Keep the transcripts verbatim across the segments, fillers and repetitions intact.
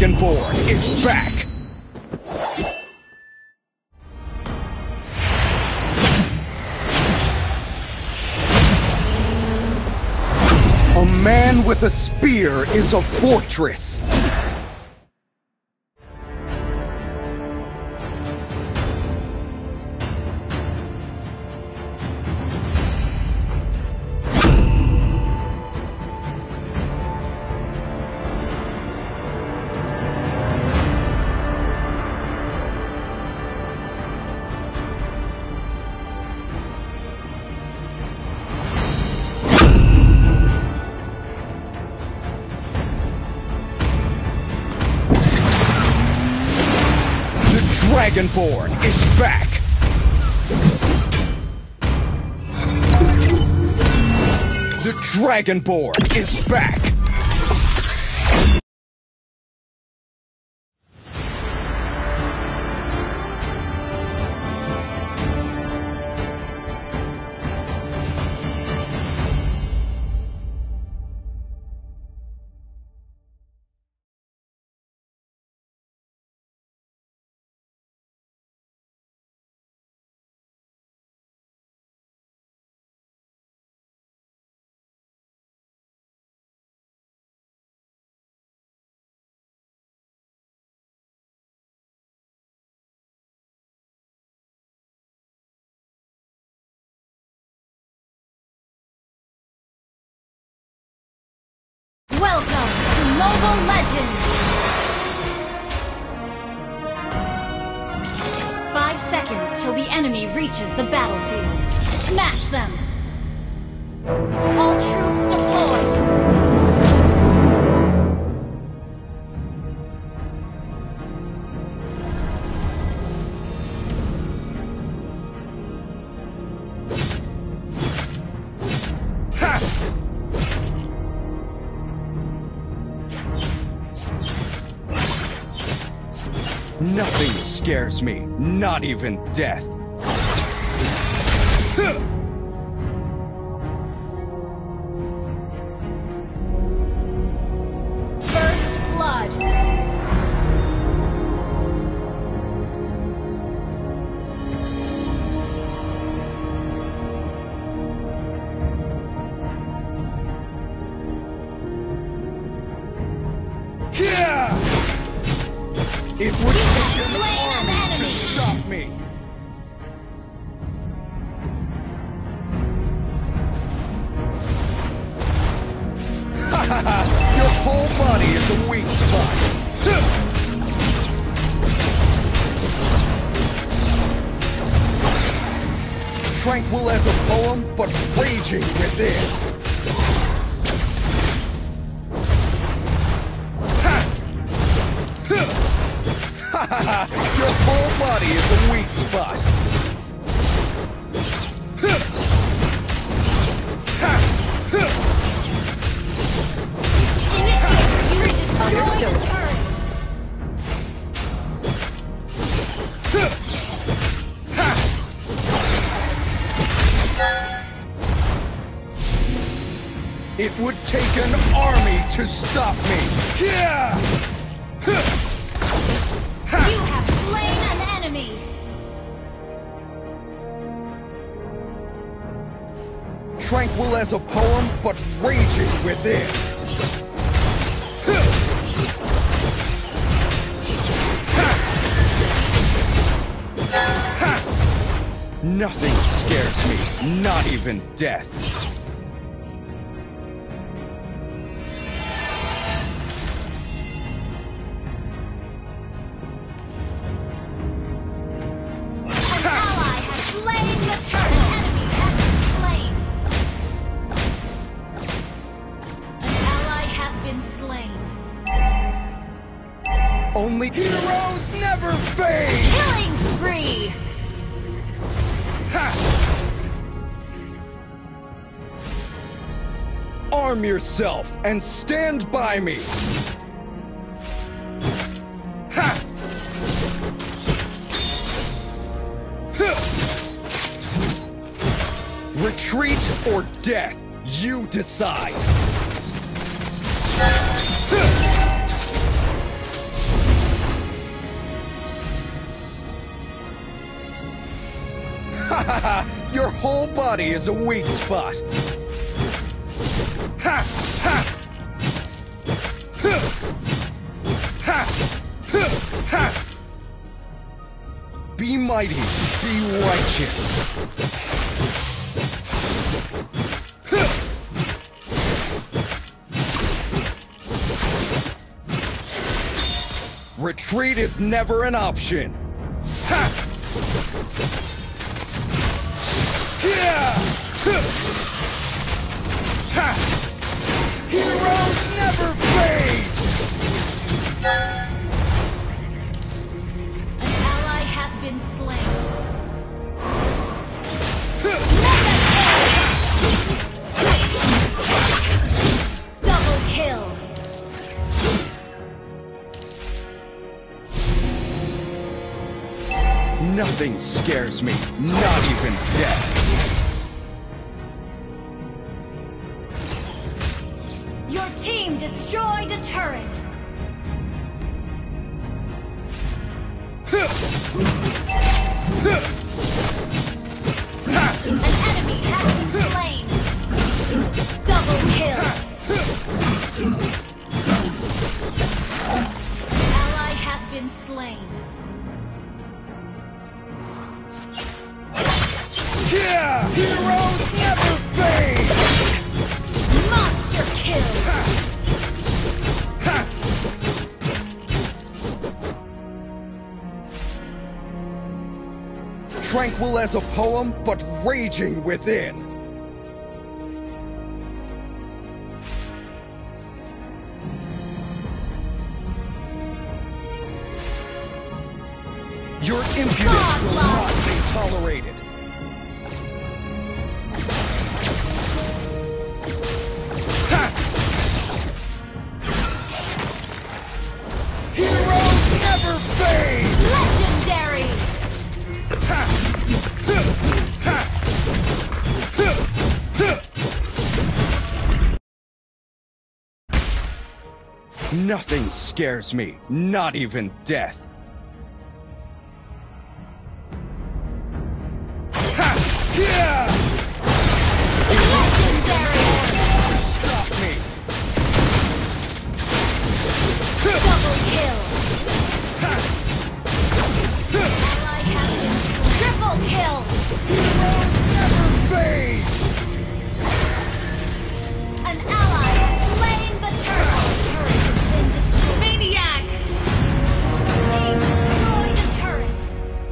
Dragonborn is back! A man with a spear is a fortress! Dragonborn is back! The Dragonborn is back! Welcome to Mobile Legends! Five seconds till the enemy reaches the battlefield. Smash them! All troops deployed! Nothing scares me, not even death. First blood. Yeah! It would take an army to stop me! Ha ha ha! Your whole body is a weak spot! Tranquil as a poem, but raging within! Your whole body is a weak spot! Initiate! You destroy the turret! It would take an army to stop me! Yeah! You have slain an enemy! Tranquil as a poem, but raging within. Nothing scares me, not even death. Only heroes never fade! Killing spree! Ha! Arm yourself and stand by me! Ha! Retreat or death, you decide! whole body is a weak spot. Ha! Ha! Huh. Ha! Huh. Ha! Be mighty, be righteous. Huh. Retreat is never an option. Ha! Yeah! Huh. Ha! Heroes never fade! An ally has been slain. Double kill. Nothing scares me, not even death. Your team destroyed a turret. An enemy has been slain. Double kill. Ally has been slain. Yeah! Heroes never fade! Monster kill. Tranquil as a poem, but raging within. Your impudence will not be tolerated. Ha! Heroes never fade! Legendary. Nothing scares me, not even death. Ha! Yeah! Legendary. Stop me! Double kill. Ally has been triple kill. Heroes never fade! An ally has slain the turtle. Turret has been destroyed. Maniac. Team destroyed a turret.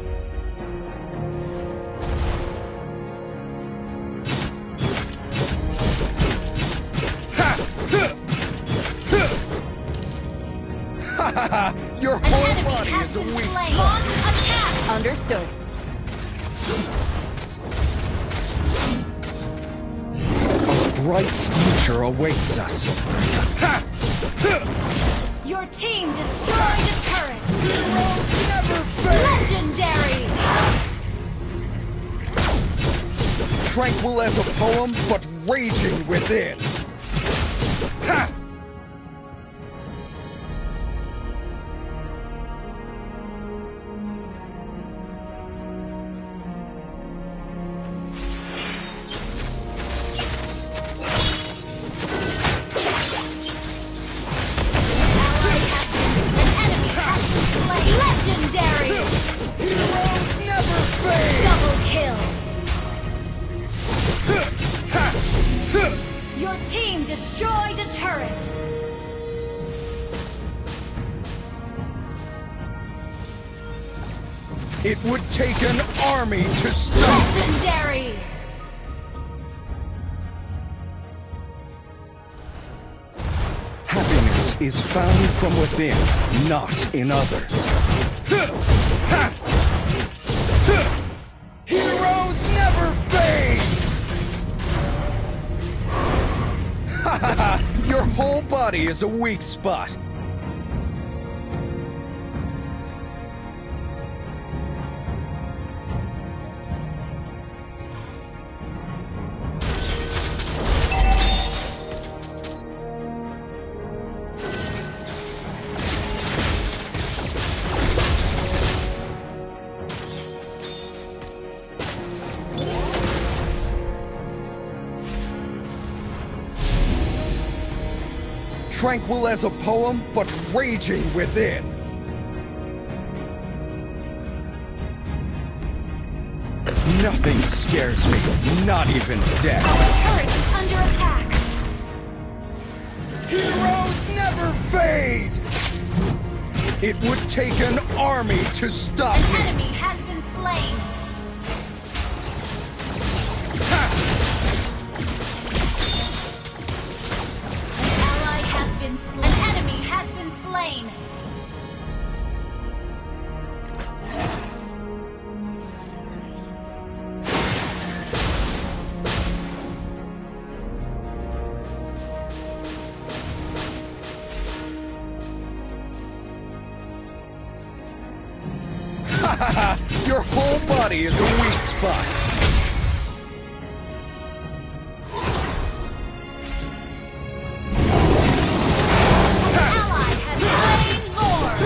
Ha ha ha! Your An whole enemy body has is a been weak slain. spot. Launch attack. Understood. A bright future awaits us. Ha! Your team destroyed a turret. Heroes never fade! Legendary. Tranquil as a poem, but raging within. Ha! Legendary! Heroes never fade! Double kill! Your team destroyed a turret! It would take an army to stop. Legendary! Happiness is found from within, not in others. Heroes never fade! Ha ha ha! Your whole body is a weak spot. Tranquil as a poem, but raging within. Nothing scares me, not even death. Our turret is under attack. Heroes never fade! It would take an army to stop An me. enemy has been slain. Ha! An ally has been slain. An enemy has been slain. Your whole body is a weak spot. An ally has slain Lord.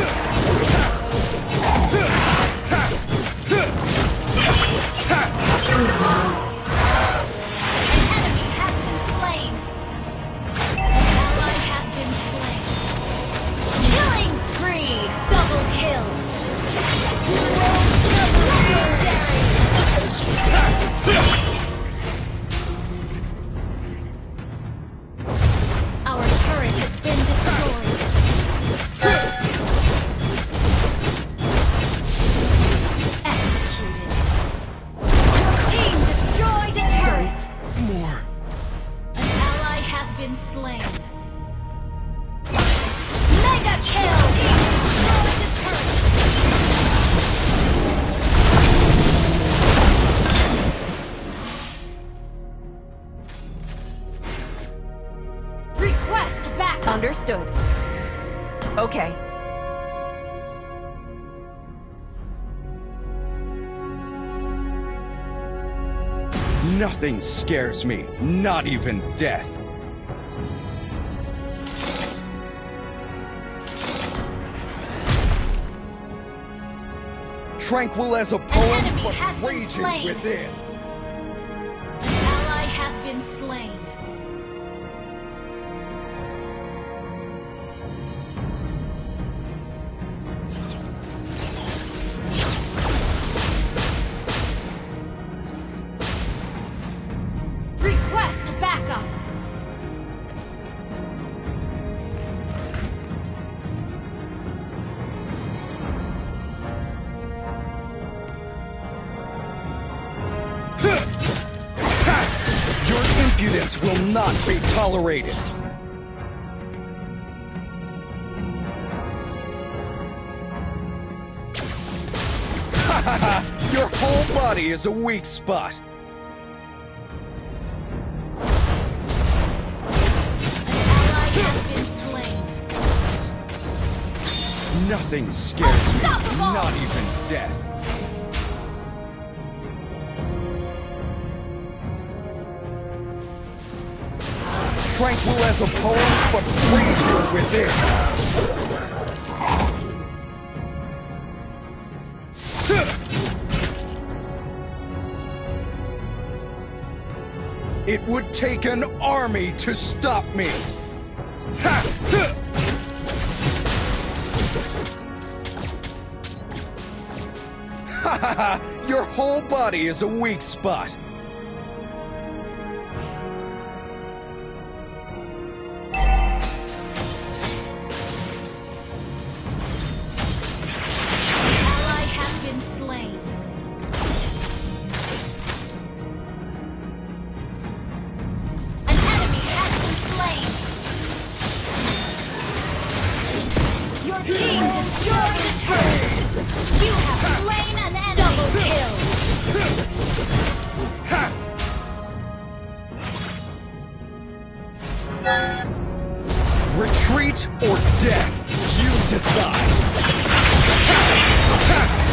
An enemy has been slain. An ally has been slain. Killing spree. Double kill. Our turret has been destroyed. Executed. Your team destroyed a turret. More. An ally has been slain. Mega kill! Destroyed the turret. Request backup. Understood. Okay. Nothing scares me, not even death. Tranquil as a poem, enemy but has been raging slain. within. An ally has been slain. Request backup. Your impudence will not be tolerated. Ha ha ha! Your whole body is a weak spot. An ally has been slain. Nothing scares me, Unstoppable! not even death. Tranquil as a poem, but raging within. It would take an army to stop me. Ha! Ha ha ha! Your whole body is a weak spot. Ally has been slain. An enemy has been slain. Your team destroyed a turret. You have slain an enemy. Double kill. Ha! Retreat or death, you decide. Ha! Ha!